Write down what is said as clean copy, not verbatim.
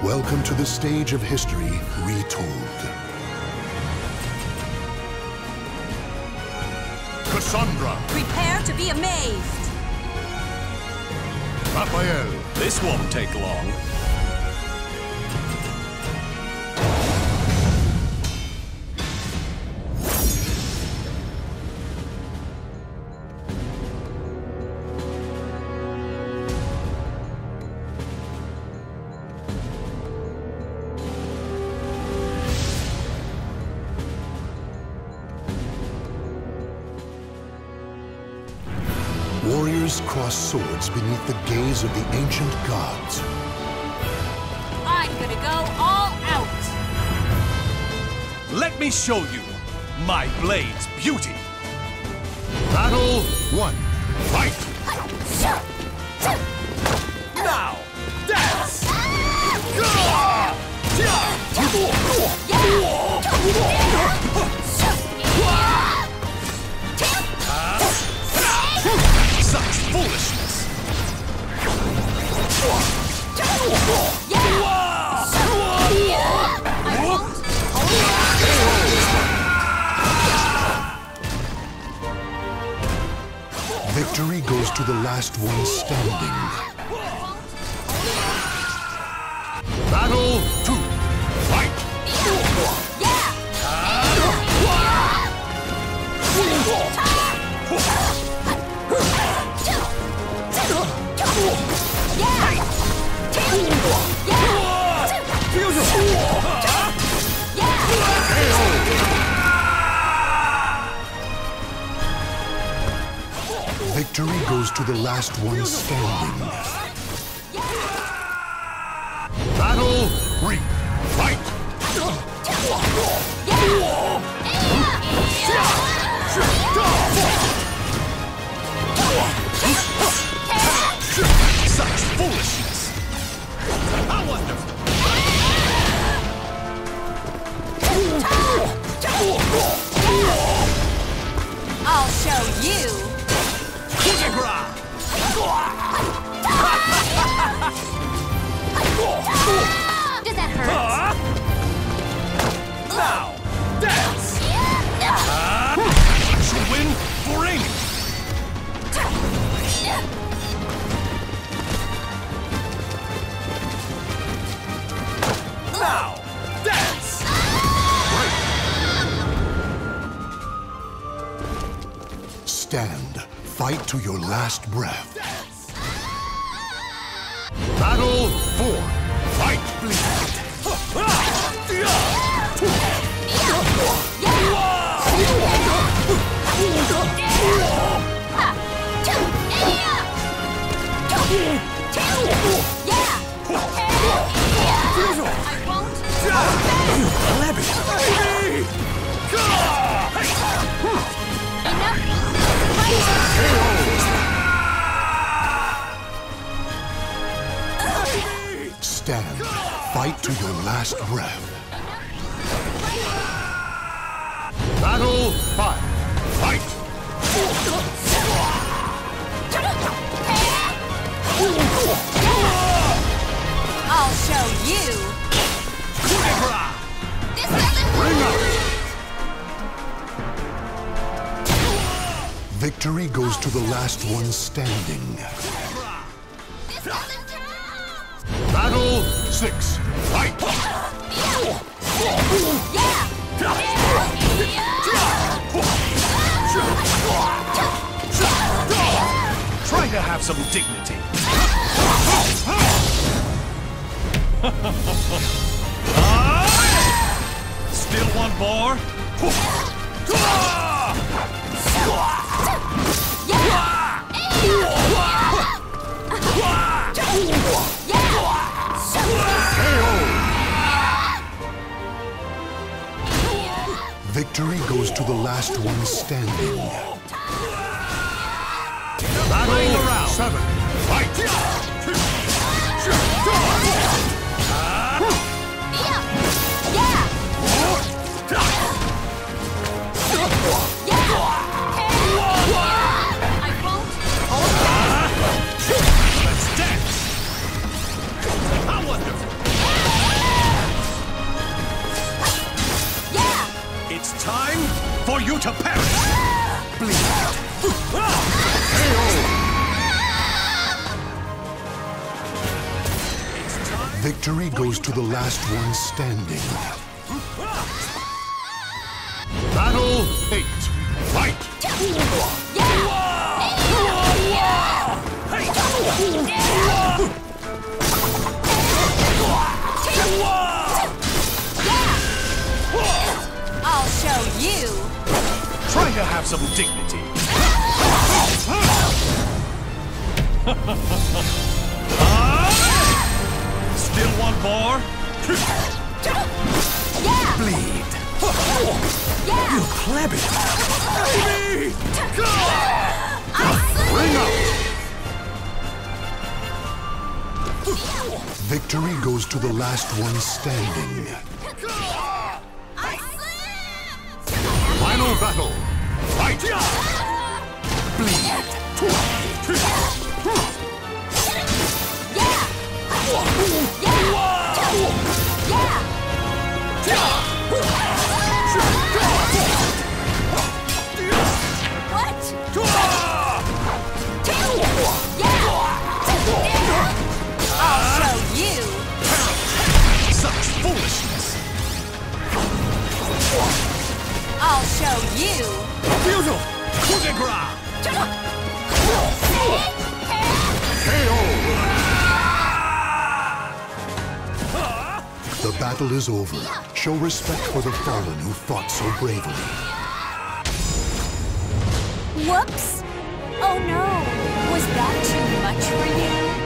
Welcome to the stage of history retold. Cassandra! Prepare to be amazed! Raphael! This won't take long. Warriors cross swords beneath the gaze of the ancient gods. I'm gonna go all out! Let me show you my blade's beauty. Battle 1. Fight! Now, dance! Such foolishness! Victory goes to the last one standing. Battle 2. Fight! Victory goes to the last one standing. Battle 3. Fight! Such foolishness! How wonderful! I'll show you! Does that hurt? Now, dance! I shall win for Amy! Now, dance! Stand. Fight to your last breath. Battle 4. Fight! Stand. Fight to your last breath. Battle 5. Fight! I'll show you! Bring up! Victory goes to the last one standing. Battle 6. Fight! Try to have some dignity. Still want more? Victory goes to the last one standing. Battle 7. Fight! Let's dance! How wonderful! for you to perish! Victory goes to the last one standing. Battle 8. Fight! I'll show you. Try to have some dignity. Still want more? Bleed. You plebby! Baby! Bring out! Victory goes to the last one standing. Final battle! Fight! Bleed. I'll show you. Such foolishness! I'll show you. Futile! Coup de grace! The battle is over. Show respect for the fallen who fought so bravely. Whoops. Oh no. Was that too much for you?